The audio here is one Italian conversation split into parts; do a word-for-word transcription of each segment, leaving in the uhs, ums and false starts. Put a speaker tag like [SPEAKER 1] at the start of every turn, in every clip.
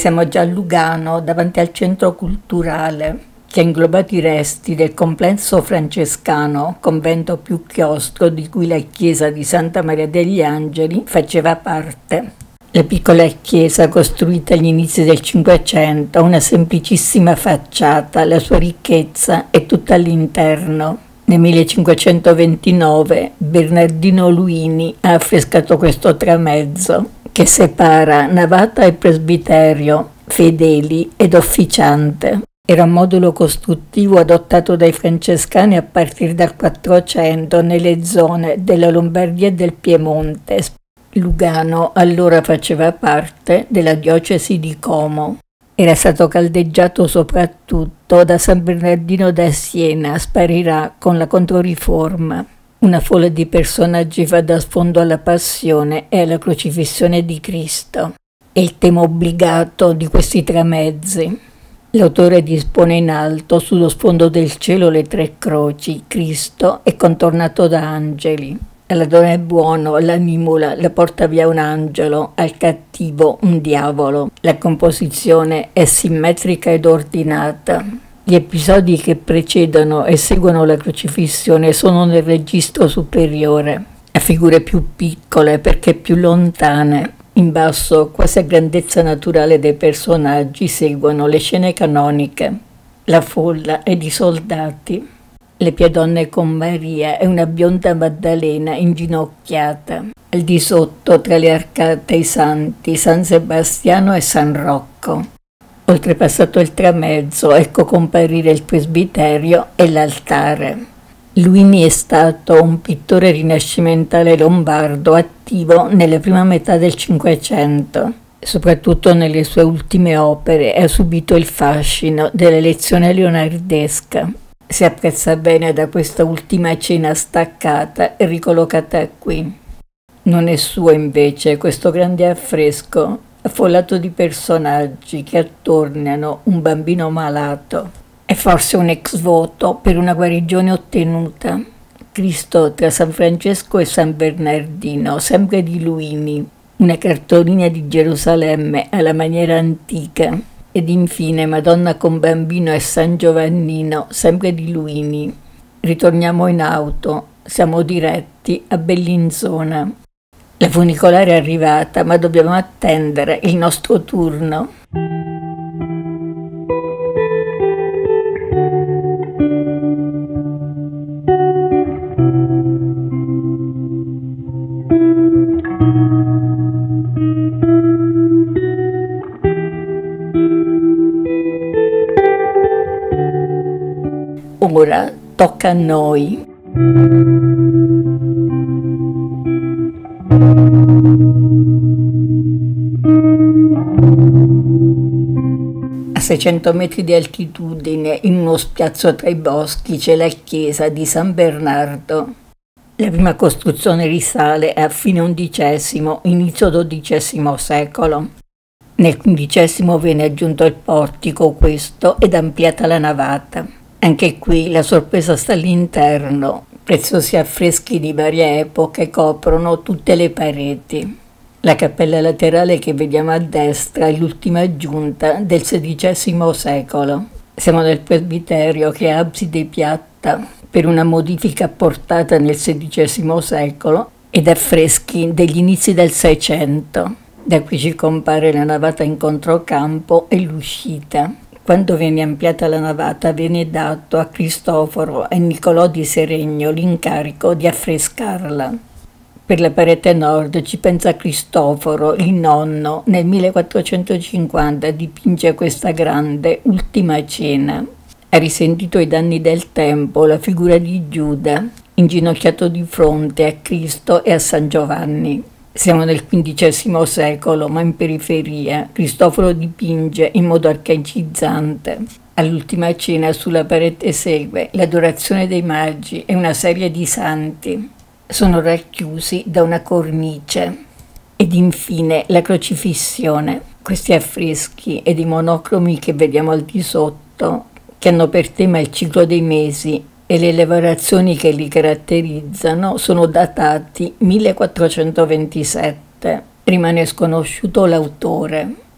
[SPEAKER 1] Siamo già a Lugano, davanti al centro culturale, che ha inglobato i resti del complesso francescano, convento più chiostro di cui la chiesa di Santa Maria degli Angeli faceva parte. La piccola chiesa, costruita agli inizi del Cinquecento, ha una semplicissima facciata, la sua ricchezza è tutta all'interno. Nel millecinquecentoventinove Bernardino Luini ha affrescato questo tramezzo che separa navata e presbiterio, fedeli ed officiante. Era un modulo costruttivo adottato dai francescani a partire dal Quattrocento nelle zone della Lombardia e del Piemonte. Lugano allora faceva parte della diocesi di Como. Era stato caldeggiato soprattutto da San Bernardino da Siena, sparirà con la Controriforma. Una folla di personaggi fa da sfondo alla passione e alla crocifissione di Cristo. È il tema obbligato di questi tramezzi. L'autore dispone in alto, sullo sfondo del cielo, le tre croci, Cristo è contornato da angeli. Al ladrone buono, all'animula, la porta via un angelo, al cattivo un diavolo. La composizione è simmetrica ed ordinata. Gli episodi che precedono e seguono la crocifissione sono nel registro superiore, a figure più piccole perché più lontane. In basso, quasi a grandezza naturale dei personaggi, seguono le scene canoniche. La folla è di soldati. Le piadonne con Maria e una bionda Maddalena inginocchiata. Al di sotto, tra le arcate, i santi, San Sebastiano e San Rocco. Oltrepassato il tramezzo, ecco comparire il presbiterio e l'altare. Luini è stato un pittore rinascimentale lombardo attivo nella prima metà del Cinquecento. Soprattutto nelle sue ultime opere ha subito il fascino della lezione leonardesca. Si apprezza bene da questa ultima cena staccata e ricollocata qui. Non è suo invece questo grande affresco, affollato di personaggi che attorniano un bambino malato. È forse un ex voto per una guarigione ottenuta. Cristo tra San Francesco e San Bernardino, sempre di Luini, una cartolina di Gerusalemme alla maniera antica. Ed infine Madonna con bambino e San Giovannino, sempre di Luini. Ritorniamo in auto, siamo diretti a Bellinzona. La funicolare è arrivata, ma dobbiamo attendere il nostro turno. Ora tocca a noi. A seicento metri di altitudine, in uno spiazzo tra i boschi, c'è la chiesa di San Bernardo. La prima costruzione risale a fine undicesimo, inizio dodicesimo secolo. Nel quindicesimo viene aggiunto il portico questo ed ampliata la navata. Anche qui la sorpresa sta all'interno. Preziosi affreschi di varie epoche coprono tutte le pareti. La cappella laterale che vediamo a destra è l'ultima aggiunta del sedicesimo secolo. Siamo nel presbiterio che ha abside piatta per una modifica apportata nel sedicesimo secolo ed affreschi degli inizi del Seicento. Da qui ci compare la navata in controcampo e l'uscita. Quando viene ampliata la navata viene dato a Cristoforo e Niccolò di Seregno l'incarico di affrescarla. Per la parete nord ci pensa Cristoforo, il nonno, nel millequattrocentocinquanta dipinge questa grande ultima cena. Ha risentito i danni del tempo la figura di Giuda, inginocchiato di fronte a Cristo e a San Giovanni. Siamo nel quindicesimo secolo, ma in periferia. Cristoforo dipinge in modo arcaicizzante. All'ultima cena sulla parete segue l'adorazione dei magi e una serie di santi. Sono racchiusi da una cornice. Ed infine la crocifissione. Questi affreschi ed i monocromi che vediamo al di sotto, che hanno per tema il ciclo dei mesi, e le lavorazioni che li caratterizzano sono datati millequattrocentoventisette. Rimane sconosciuto l'autore.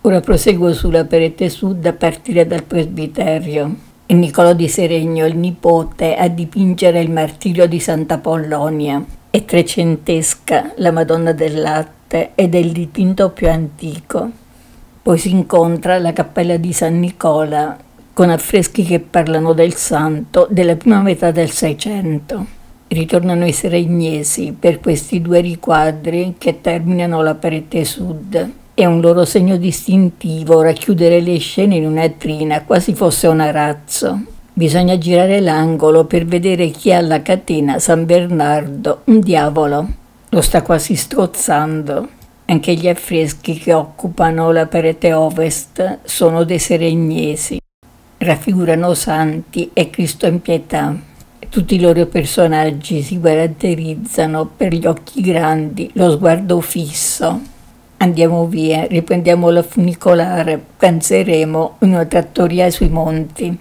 [SPEAKER 1] Ora proseguo sulla parete sud a partire dal presbiterio. È Niccolò di Seregno, il nipote, a dipingere il martirio di Santa Pollonia. È trecentesca la Madonna del Latte ed è il dipinto più antico. Poi si incontra la cappella di San Nicola con affreschi che parlano del santo della prima metà del Seicento. Ritornano i seregnesi per questi due riquadri che terminano la parete sud. È un loro segno distintivo racchiudere le scene in una trina, quasi fosse un arazzo. Bisogna girare l'angolo per vedere chi ha alla catena San Bernardo, un diavolo. Lo sta quasi strozzando. Anche gli affreschi che occupano la parete ovest sono dei seregnesi. Raffigurano santi e Cristo in pietà. Tutti i loro personaggi si caratterizzano per gli occhi grandi, lo sguardo fisso. Andiamo via, riprendiamo la funicolare, pranzeremo in una trattoria sui monti.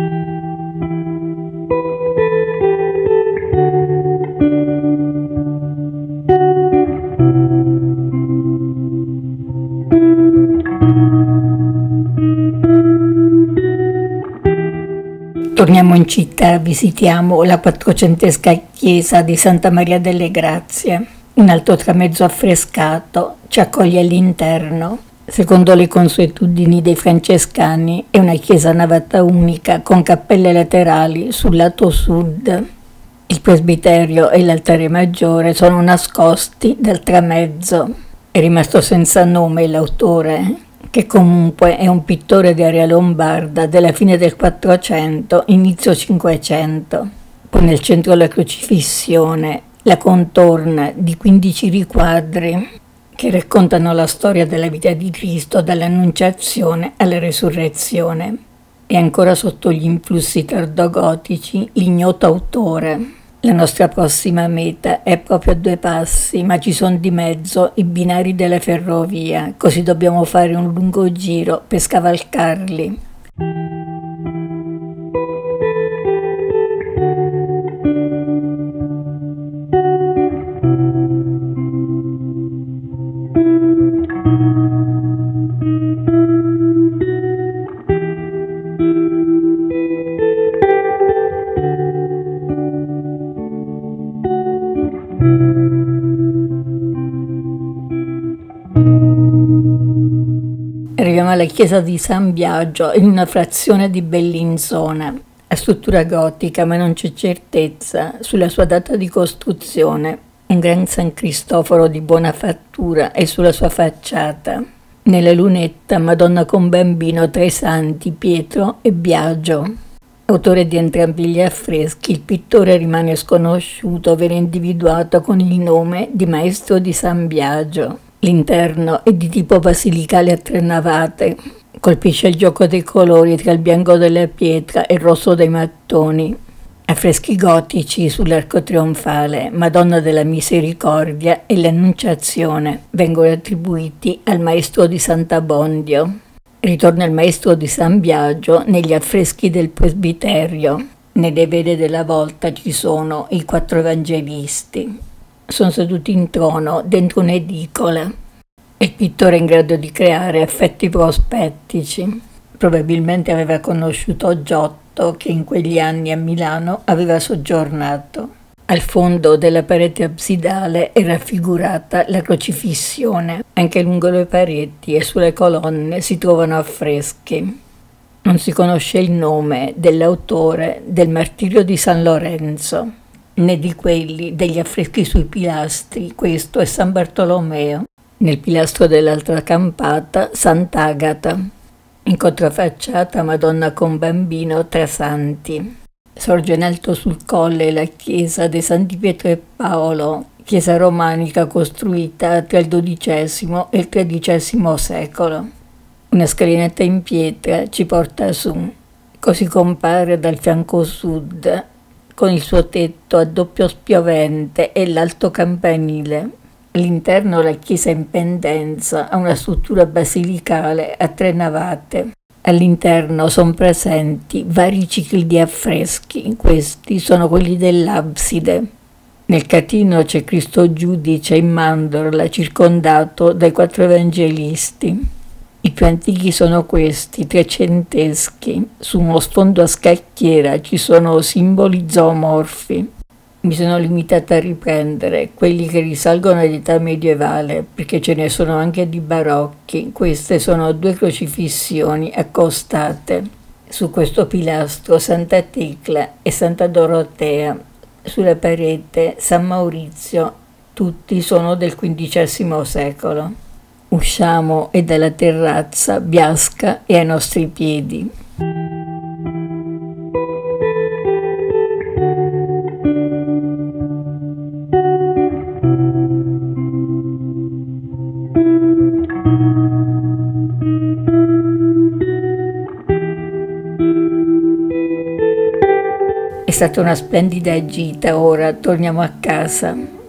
[SPEAKER 1] Torniamo in città, visitiamo la quattrocentesca chiesa di Santa Maria delle Grazie. Un alto tramezzo affrescato ci accoglie all'interno. Secondo le consuetudini dei francescani è una chiesa a navata unica con cappelle laterali sul lato sud. Il presbiterio e l'altare maggiore sono nascosti dal tramezzo. È rimasto senza nome l'autore, che comunque è un pittore di area lombarda della fine del Quattrocento, inizio Cinquecento. Poi nel centro la crocifissione, la contorna di quindici riquadri che raccontano la storia della vita di Cristo dall'Annunciazione alla Resurrezione. È ancora sotto gli influssi tardogotici l'ignoto autore. La nostra prossima meta è proprio a due passi, ma ci sono di mezzo i binari della ferrovia, così dobbiamo fare un lungo giro per scavalcarli. Arriviamo alla chiesa di San Biagio in una frazione di Bellinzona. Ha struttura gotica, ma non c'è certezza sulla sua data di costruzione. Un gran San Cristoforo di buona fattura è sulla sua facciata. Nella lunetta Madonna con Bambino tra i santi Pietro e Biagio. Autore di entrambi gli affreschi, il pittore rimane sconosciuto, viene individuato con il nome di Maestro di San Biagio. L'interno è di tipo basilicale a tre navate, colpisce il gioco dei colori tra il bianco della pietra e il rosso dei mattoni. Affreschi gotici sull'arco trionfale, Madonna della Misericordia e l'Annunciazione vengono attribuiti al Maestro di Sant'Abbondio. Ritorna il Maestro di San Biagio negli affreschi del presbiterio. Nelle vede della volta ci sono i quattro evangelisti. Sono seduti in trono dentro un'edicola. Il pittore è in grado di creare effetti prospettici. Probabilmente aveva conosciuto Giotto, che in quegli anni a Milano aveva soggiornato. Al fondo della parete absidale è raffigurata la crocifissione. Anche lungo le pareti e sulle colonne si trovano affreschi. Non si conosce il nome dell'autore del martirio di San Lorenzo, né di quelli degli affreschi sui pilastri. Questo è San Bartolomeo. Nel pilastro dell'altra campata Sant'Agata. In controfacciata Madonna con Bambino tra santi. Sorge in alto sul colle la chiesa dei Santi Pietro e Paolo, chiesa romanica costruita tra il dodicesimo e il tredicesimo secolo. Una scalinata in pietra ci porta su, così compare dal fianco sud, con il suo tetto a doppio spiovente e l'alto campanile. All'interno la chiesa in pendenza ha una struttura basilicale a tre navate. All'interno sono presenti vari cicli di affreschi, questi sono quelli dell'abside. Nel catino c'è Cristo Giudice in mandorla circondato dai quattro evangelisti. I più antichi sono questi, trecenteschi. Su uno sfondo a scacchiera ci sono simboli zoomorfi. Mi sono limitata a riprendere quelli che risalgono all'età medievale, perché ce ne sono anche di barocchi. Queste sono due crocifissioni accostate. Su questo pilastro Santa Tecla e Santa Dorotea, sulla parete San Maurizio, tutti sono del quindicesimo secolo. Usciamo e dalla terrazza Biasca è ai nostri piedi. È stata una splendida gita, ora torniamo a casa.